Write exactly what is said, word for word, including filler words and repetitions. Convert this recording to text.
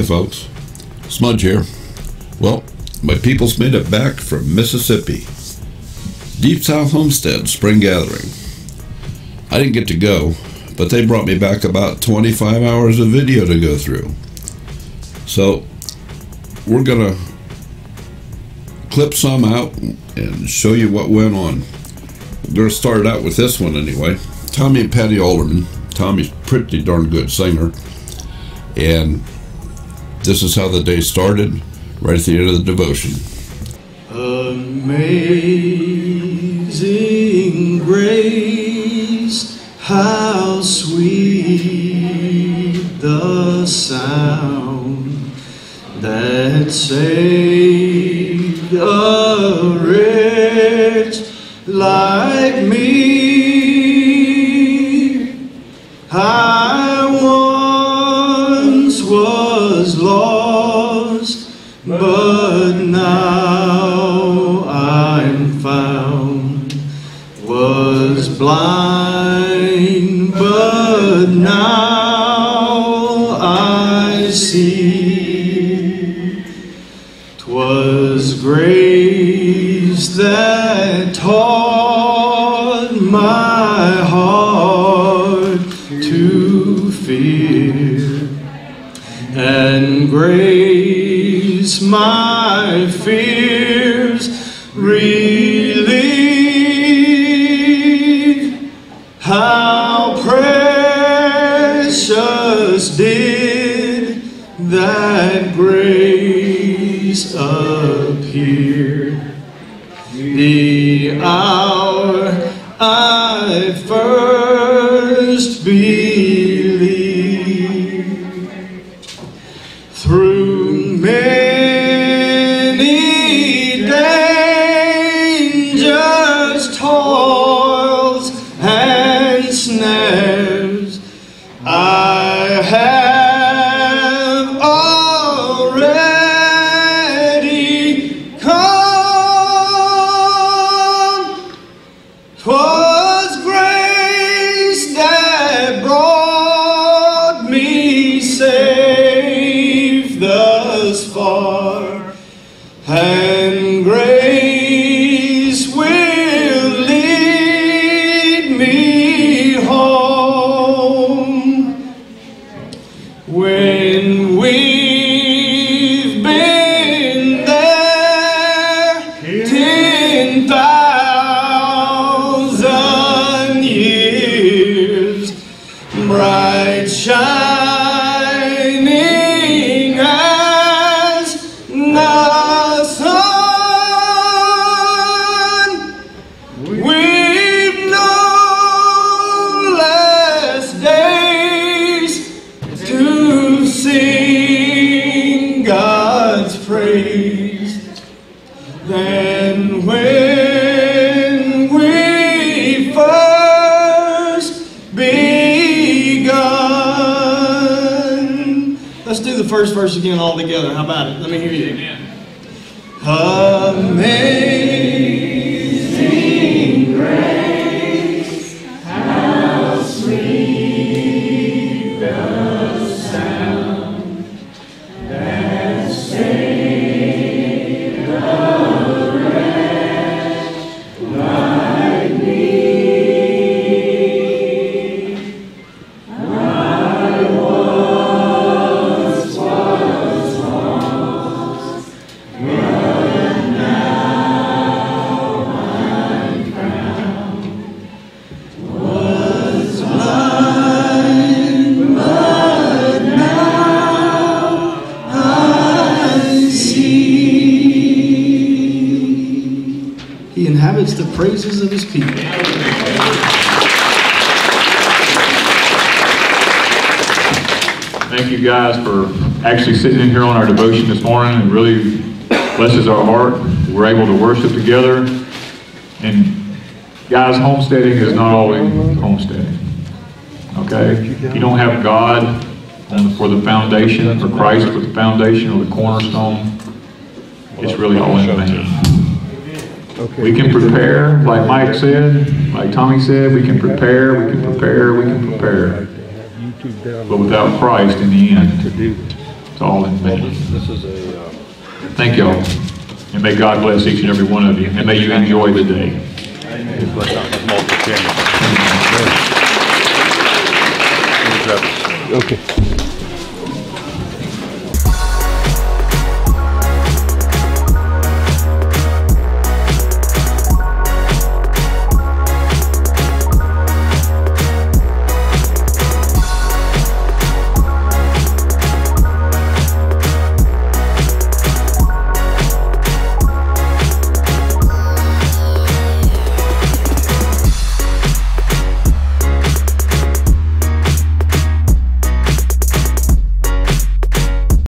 folks. Smudge here. Well, my people's made it back from Mississippi. Deep South Homestead Spring Gathering. I didn't get to go, but they brought me back about twenty-five hours of video to go through. So, we're gonna clip some out and show you what went on. We're gonna start out with this one anyway. Tommy and Patti Alderman. Tommy's pretty darn good singer. And this is how the day started, right at the end of the devotion. Amazing grace, how sweet the sound that saved a wretch like me. I once was lost, but now I'm found. Was blind, but now I see. 'Twas grace that taught my heart to fear, and grace my fears relieve. How precious did that grace appear, the hour I first believed. Through many dangers, toils, and snares, I have already come. 'Twas grace that brought me safe thus far, and grace will lead me home. When we've been there ten thousand years, bright shining as the sun, we've no less days to sing God's praise than when we first begun. Let's do the first verse again all together. How about it? Let me hear you. Amazing grace, how sweet the sound that saved a wretch like me. I once was lost, but now I'm found. Was blind, but now I see. He inhabits the praises of his people. Thank you guys for actually sitting in here on our devotion this morning. It really blesses our heart. We're able to worship together. And guys, homesteading is not always homesteading. Okay? If you don't have God on, for the foundation, or Christ for the foundation or the cornerstone, it's really all in vain. We can prepare, like Mike said, like Tommy said, we can prepare, we can prepare, we can prepare. But without Christ in the end, to all in Benton. This is a, uh, Thank y'all. And may God bless each and every one of you. And may you enjoy the day. bless out with multiple cameras. Okay.